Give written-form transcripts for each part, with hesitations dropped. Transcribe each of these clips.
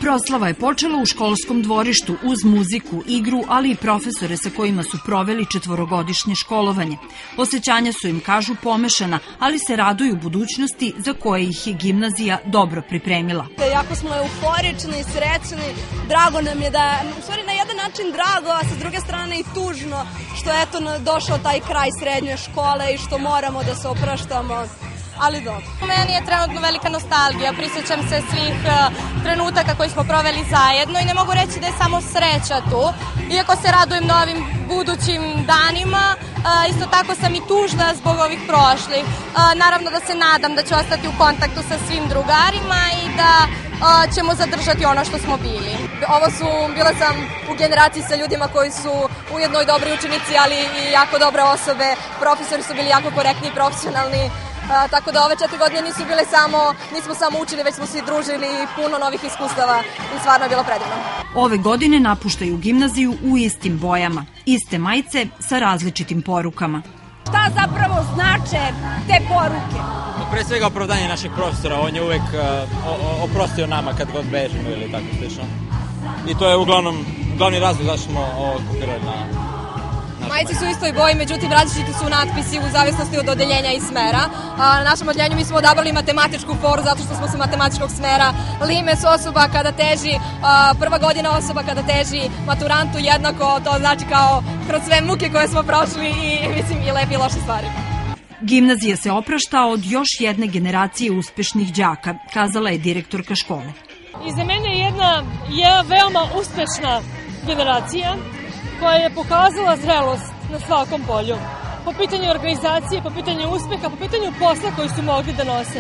Proslava je počela u školskom dvorištu uz muziku, igru, ali i profesore sa kojima su proveli četvorogodišnje školovanje. Osećanja su im, kažu, pomešana, ali se raduju budućnosti za koje ih je gimnazija dobro pripremila. Jako smo euforični, srećni, drago nam je da, u stvari na jedan način drago, a sa druge strane i tužno što je došao taj kraj srednje škole i što moramo da se opraštamo. Ali dobro. Meni je trenutno velika nostalgija, prisjećam se svih trenutaka koji smo proveli zajedno i ne mogu reći da je samo sreća tu. Iako se radujem novim budućim danima, isto tako sam i tužna zbog ovih prošlih. Naravno da se nadam da ću ostati u kontaktu sa svim drugarima i da ćemo zadržati ono što smo bili. Bila sam u generaciji sa ljudima koji su ujedno i dobri učenici, ali i jako dobre osobe. Profesori su bili jako korektni i profesionalni. Tako da ove 4 godine nismo samo učili, već smo se i družili i puno novih iskustava i stvarno je bilo predivno. Ove godine napuštaju gimnaziju u istim bojama, iste majice sa različitim porukama. Šta zapravo znače te poruke? Pre svega opravdanje naših profesora, on je uvek oprostio nama kad god bežimo ili tako slično. I to je uglavnom glavni razlog zašto smo ovo kopirali na... Majice su u istoj boji, međutim različiti su natpisi u zavisnosti od odeljenja i smera. Na našem odeljenju mi smo odabrali matematičku foru zato što smo se matematičkog smera. Limes osoba kada teži, prva godina osoba kada teži maturantu jednako, to znači kao kroz sve muke koje smo prošli i lepe i loše stvari. Gimnazija se oprašta od još jedne generacije uspešnih đaka, kazala je direktorka škole. Iza mene je jedna veoma uspešna generacija koja je pokazala zrelost na svakom polju. Po pitanju organizacije, po pitanju uspeha, po pitanju posla koji su mogli da nose.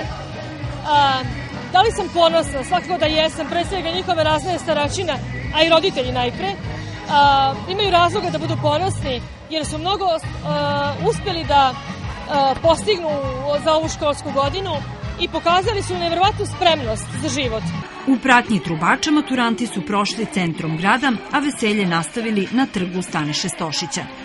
Da li sam ponosna? Svakako da jesam, pre svega njihove razne staračine, a i roditelji najpre. Imaju razloga da budu ponosni jer su mnogo uspeli da postignu za ovu školsku godinu i pokazali su neverovatnu spremnost za život. U pratnji trubača maturanti su prošli centrom grada, a veselje nastavili na trgu Staniše Stošića.